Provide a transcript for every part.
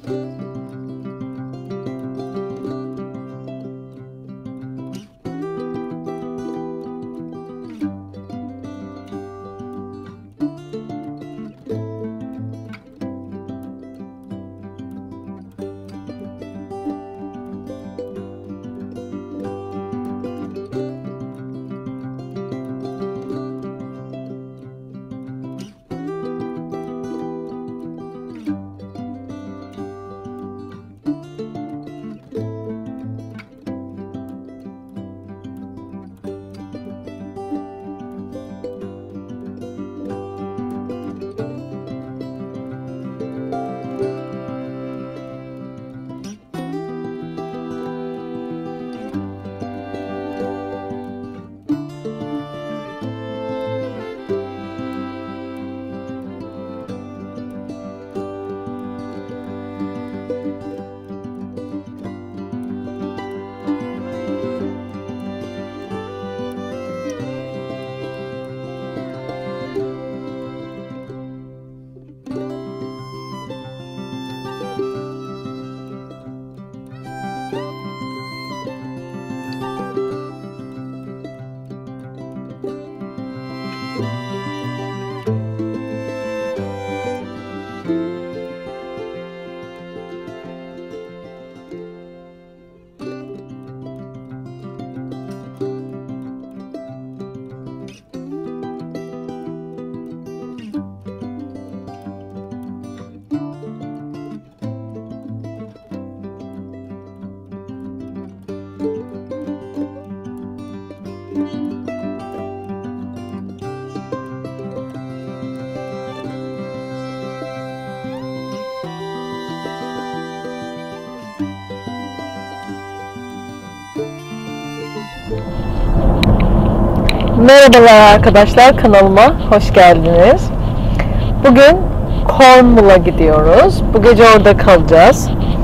Merhabalar arkadaşlar, kanalıma hoş geldiniz. Bugün Cornwall'a gidiyoruz. Bu gece orada kalacağız.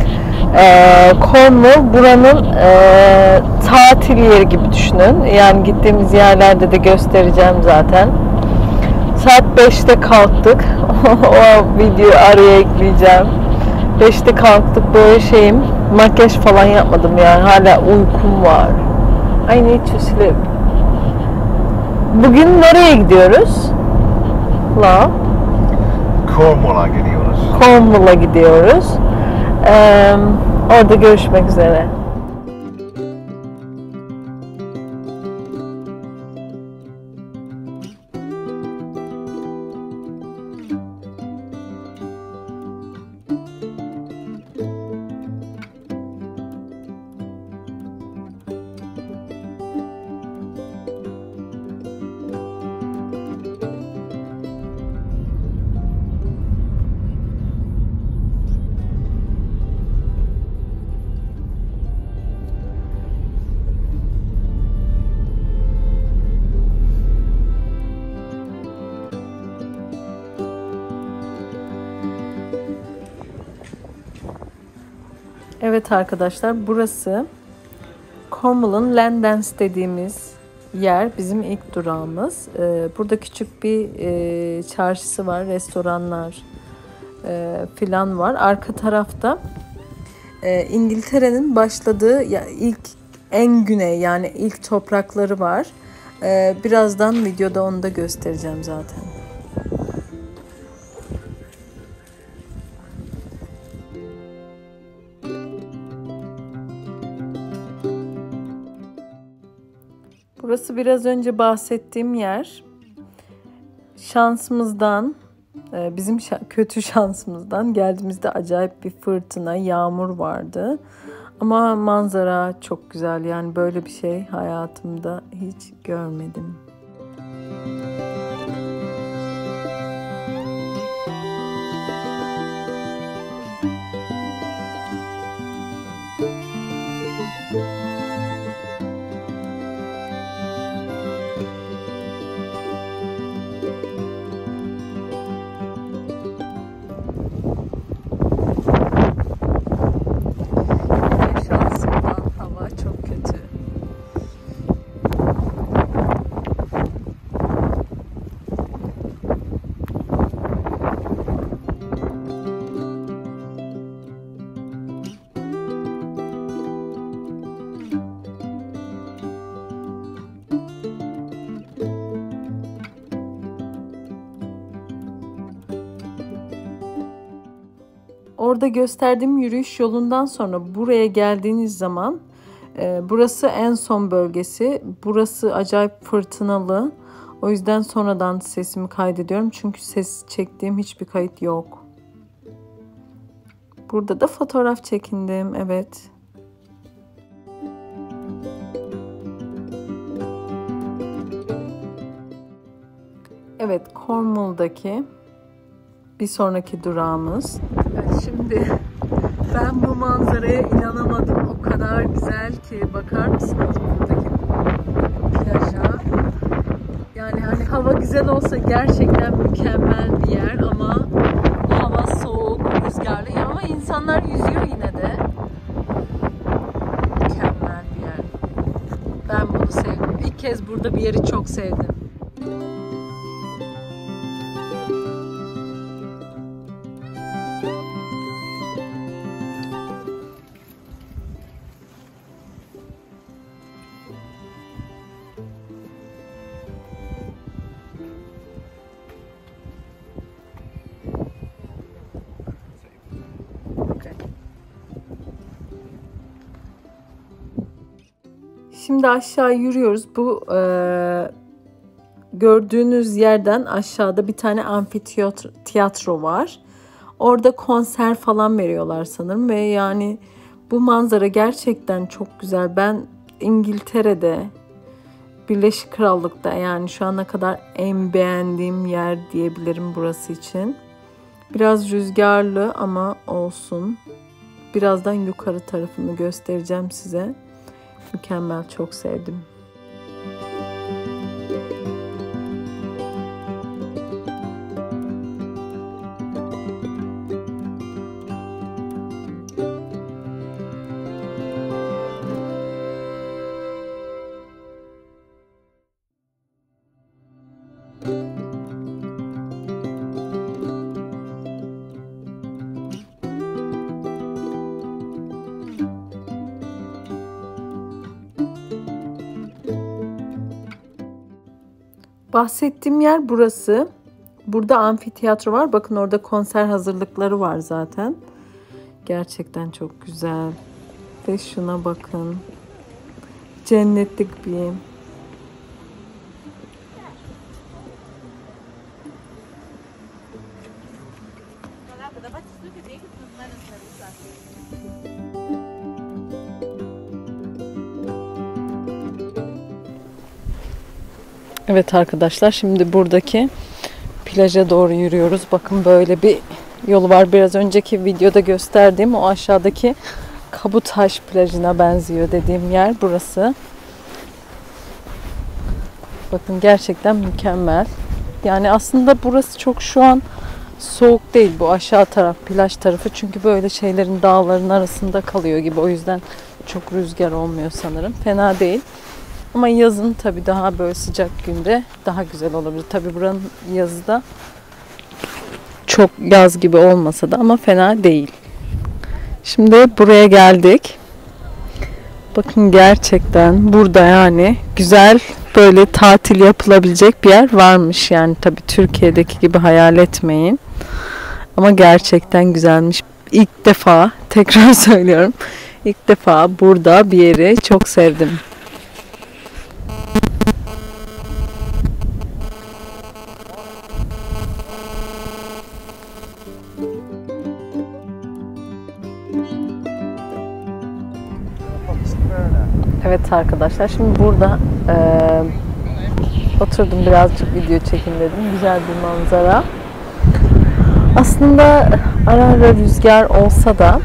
Cornwall buranın tatil yeri gibi düşünün. Yani gittiğimiz yerlerde de göstereceğim zaten. Saat 5'te kalktık. O videoyu araya ekleyeceğim. 5'te kalktık, böyle makyaj falan yapmadım yani, hala uykum var. I need to sleep. Bugün nereye gidiyoruz? Cornwall'a gidiyoruz. Cornwall'a gidiyoruz. Orada görüşmek üzere. Evet arkadaşlar, burası Cornwall'ın Llandance dediğimiz yer, bizim ilk durağımız. Burada küçük bir çarşısı var, restoranlar filan var. Arka tarafta İngiltere'nin başladığı ilk en güney, yani ilk toprakları var. Birazdan videoda onu da göstereceğim zaten. Burası biraz önce bahsettiğim yer. Şansımızdan, bizim kötü şansımızdan geldiğimizde acayip bir fırtına, yağmur vardı. Ama manzara çok güzel. Yani böyle bir şey hayatımda hiç görmedim. Orada gösterdiğim yürüyüş yolundan sonra buraya geldiğiniz zaman burası en son bölgesi. Burası acayip fırtınalı. O yüzden sonradan sesimi kaydediyorum. Çünkü ses çektiğim hiçbir kayıt yok. Burada da fotoğraf çekindim. Evet. Evet, Cornwall'daki bir sonraki durağımız. Evet, şimdi ben bu manzaraya inanamadım. O kadar güzel ki, bakar mısınız buradaki plaja? Yani hani hava güzel olsa gerçekten mükemmel bir yer ama hava soğuk, rüzgarlı ama insanlar yüzüyor yine de. Mükemmel bir yer. Ben bunu sevdim. İlk kez burada bir yeri çok sevdim. Şimdi aşağı yürüyoruz. Bu gördüğünüz yerden aşağıda bir tane amfiteyatro var. Orada konser falan veriyorlar sanırım ve yani bu manzara gerçekten çok güzel. Ben İngiltere'de, Birleşik Krallık'ta yani şu ana kadar en beğendiğim yer diyebilirim burası için. Biraz rüzgarlı ama olsun. Birazdan yukarı tarafını göstereceğim size. Mükemmel, çok sevdim. Bahsettiğim yer burası. Burada amfiteyatro var. Bakın orada konser hazırlıkları var zaten. Gerçekten çok güzel. Ve şuna bakın. Cennetlik bir yer. Evet arkadaşlar, şimdi buradaki plaja doğru yürüyoruz. Bakın böyle bir yolu var. Biraz önceki videoda gösterdiğim o aşağıdaki Kabutaş plajına benziyor dediğim yer burası. Bakın gerçekten mükemmel. Yani aslında burası çok şu an soğuk değil, bu aşağı taraf, plaj tarafı. Çünkü böyle şeylerin, dağların arasında kalıyor gibi. O yüzden çok rüzgar olmuyor sanırım. Fena değil. Ama yazın tabii daha böyle sıcak günde daha güzel olabilir. Tabii buranın yazı da çok yaz gibi olmasa da ama fena değil. Şimdi buraya geldik. Bakın gerçekten burada yani güzel böyle tatil yapılabilecek bir yer varmış. Yani tabii Türkiye'deki gibi hayal etmeyin. Ama gerçekten güzelmiş. İlk defa, tekrar söylüyorum, ilk defa burada bir yeri çok sevdim. Evet arkadaşlar, şimdi burada oturdum, birazcık video çekeyim dedim. Güzel bir manzara. Aslında ara ara rüzgar olsa da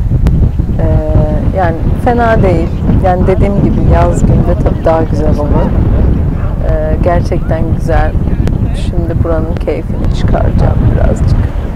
yani fena değil. Yani dediğim gibi yaz günde tabii daha güzel olur. Gerçekten güzel. Şimdi buranın keyfini çıkaracağım birazcık.